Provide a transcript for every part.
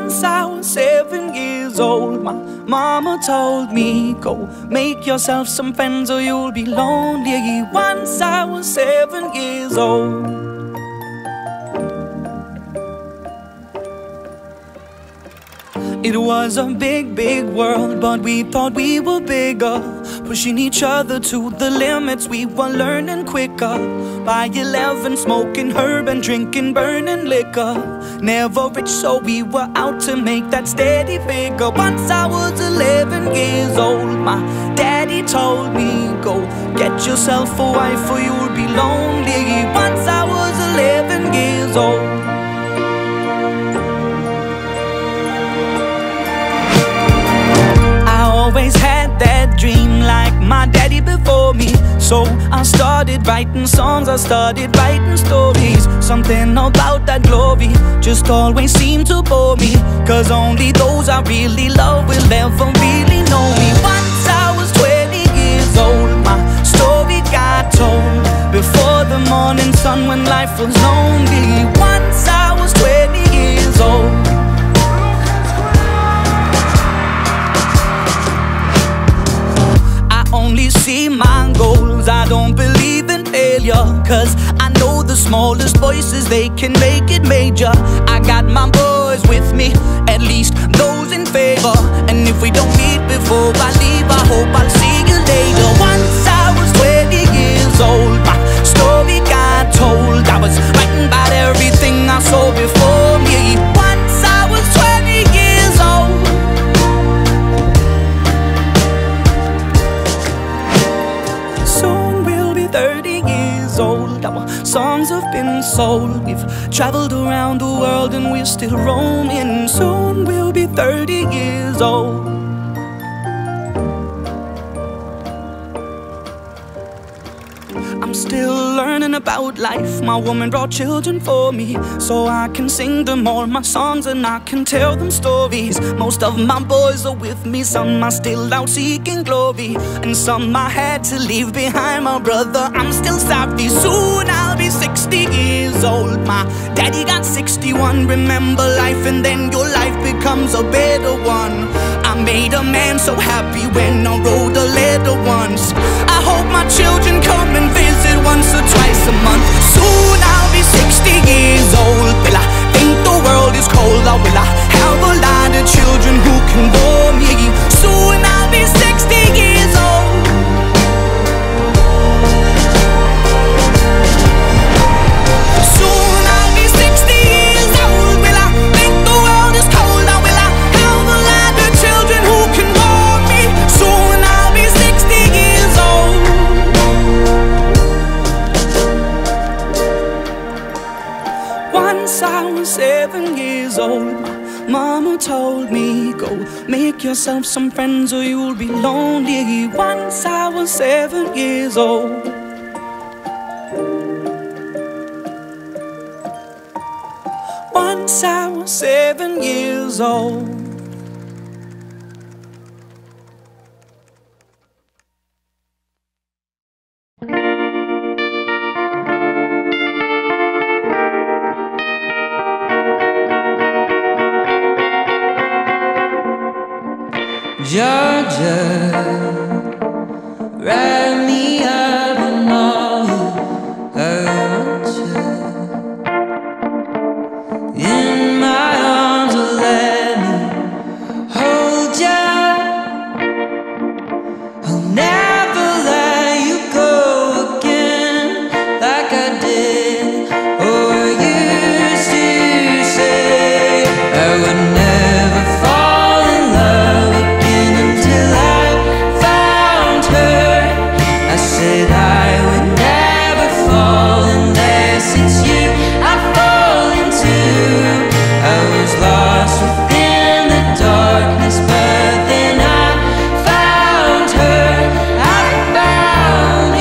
Once I was 7 years old, my mama told me, go make yourself some friends or you'll be lonely. Once I was 7 years old. It was a big, big world, but we thought we were bigger, pushing each other to the limits. We were learning quicker. By 11, smoking herb and drinking burning liquor. Never rich, so we were out to make that steady figure. Once I was 11 years old, my daddy told me, go get yourself a wife or you'll be lonely. Once I was 11 years old. Always had that dream like my daddy before me. So I started writing songs, I started writing stories. Something about that glory just always seemed to bore me, cause only those I really love will ever really know me. Once I was 20 years old, my story got told before the morning sun when life was lonely. Once I was 20 years old. Only see my goals, I don't believe in failure, cause I know the smallest voices, they can make it major. I got my boys with me, at least those in favor. And if we don't meet before I leave, I hope I'll see you later. Once I was 20 years old, my story got told. I was writing about everything I saw before me. Once I was 20 years old. Soon we'll be 30 years old. Our songs have been sold. We've traveled around the world and we're still roaming. Soon we'll be 30 years old. I'm still learning about life. My woman brought children for me, so I can sing them all my songs and I can tell them stories. Most of my boys are with me, some are still out seeking glory, and some I had to leave behind. My brother, I'm still sorry. Soon I'll be 60 years old. My daddy got 61. Remember life and then your life becomes a better one. I made a man so happy when I wrote a letter once. I hope my children come and visit once or twice a month. Soon I'll be 60 years old. Will I think the world is cold, or will I have a lot of children who can bore me? Soon I'll be 60 years old. Soon I'll be 60 years old. Will I think the world is cold, or will I have a lot of children who can bore me? Soon I'll be 60 years old. Once I was 7 years old, my mama told me, go make yourself some friends or you'll be lonely. Once I was 7 years old. Once I was 7 years old. Georgia, write me up and all I want you in my arms, or let me hold you. I'll never let you go again like I did or used to say. I would never fall in love again until I found her. I said I would never fall unless it's you I fall into. I was lost within the darkness, but then I found her. I found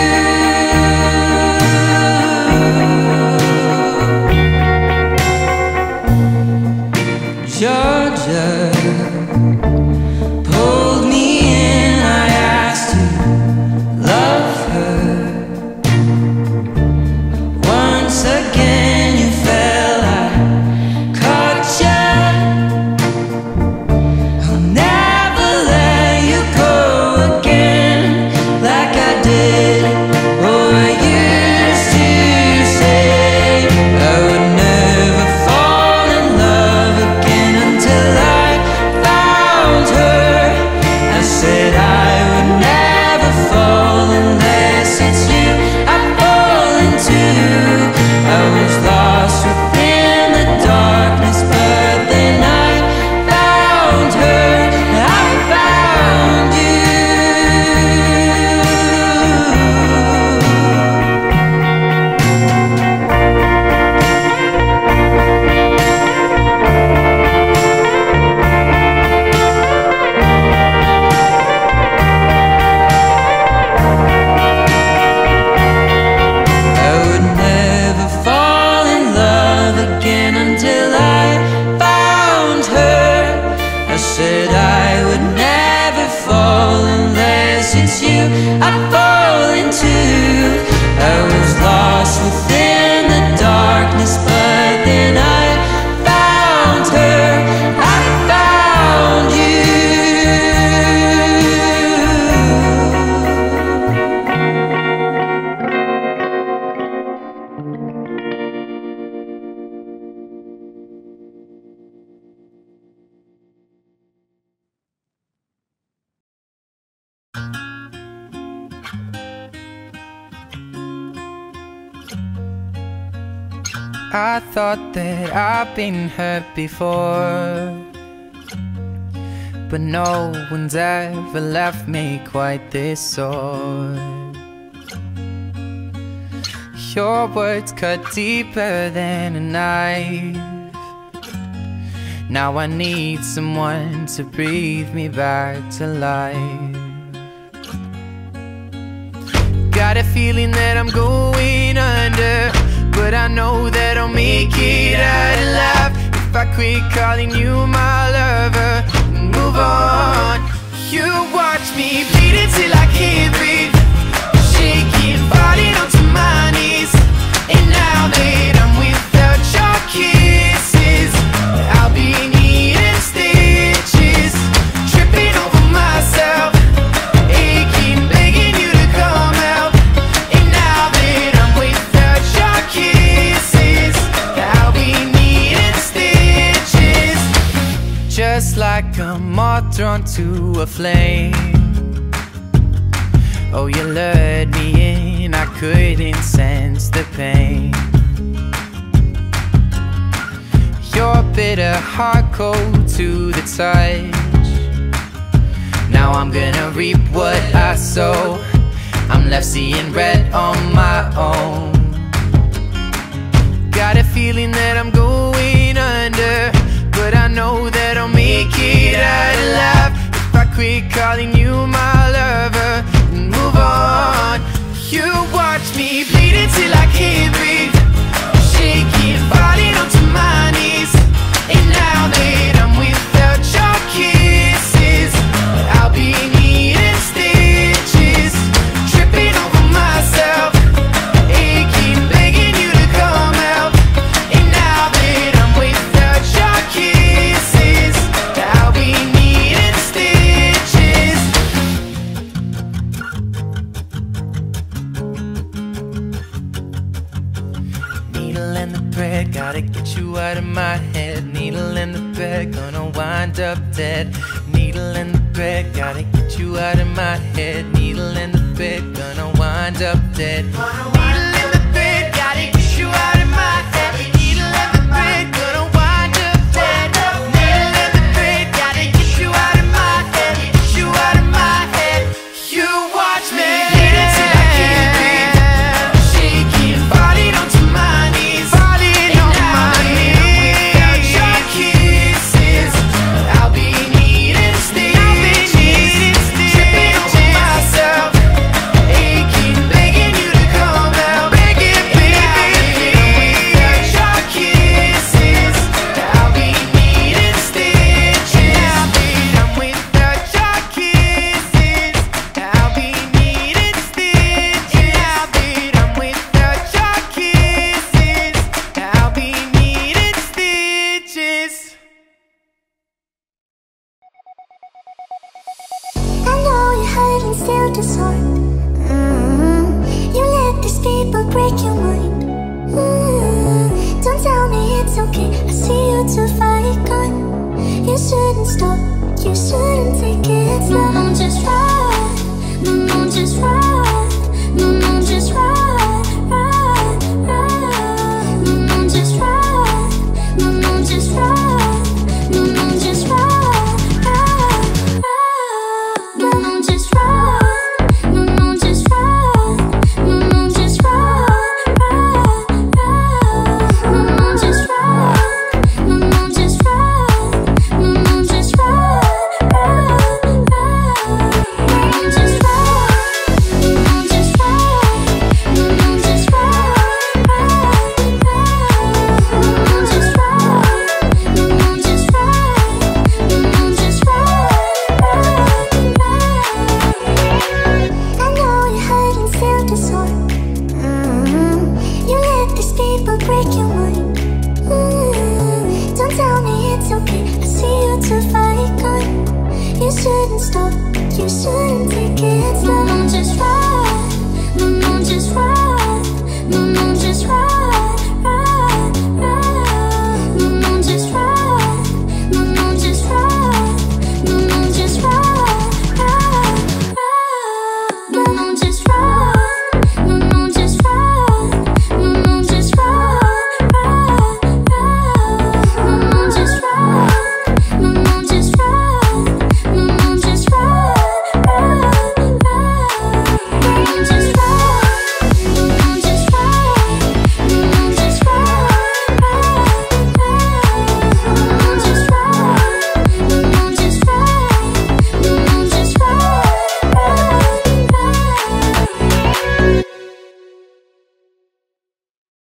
you. Georgia pulled me in, I asked to love her. Once again you fell, I caught you. I thought that I've been hurt before, but no one's ever left me quite this sore. Your words cut deeper than a knife. Now I need someone to breathe me back to life. Got a feeling that I'm going under, but I know that I'll make it out alive if I quit calling you my lover and move on. You watch me bleed until I can't breathe, shaking, falling onto my knees. And now that I'm without your kisses, I'll be needing stitches, tripping over myself, aching, begging you to come out. And now that I'm without your kisses, I'll be needing stitches, just like a moth drawn to a flame. Oh, you lured me in, I couldn't sense the pain. Your bitter heart cold to the touch. Now I'm gonna reap what I sow. I'm left seeing red on my own. Got a feeling that I'm going under, but I know that I'll make it out alive if I quit calling you my lover and move on. You watch me bleed until I can't breathe, shaking, falling onto my knees. And now that I'm without your kisses, I'll be needing stitches, tripping over myself, aching, begging you to come out. And now that I'm without your kisses, I'll be needing stitches. Needle and the thread, gotta get you out of my head. Needle and the thread, gonna wind up dead. Needle and the thread, gotta get you out of my head. Needle and the thread, gonna wind up dead. Needle and the thread, gotta get you out of my head. Needle and the thread, gonna wind up dead. Needle and the thread, gotta get you out of my head. Get you out of my head. You watch me bleed until I can't breathe, shaking, falling onto my knees. Falling on my knees. Without your kisses, I'll be needing stitches, tripping over myself, aching, begging you to come out. Begging, baby. Without your kisses, I'll be needing stitches. I'm without your kisses, I'll be needing stitches. I'm without your kisses, I'll be needing stitches. I know you hurt and still disheartened. You let these people break your mind. Don't tell me it's okay, I see you too far gone. You shouldn't stop, you shouldn't take it slow. No, just ride, no, just ride, no, just ride, ride, ride. No, just ride, no, just ride, no, just ride, ride, ride. No, just ride, no, just ride, no, just ride, ride, ride. No, just ride, no, just ride, no, just ride, ride, ride. break you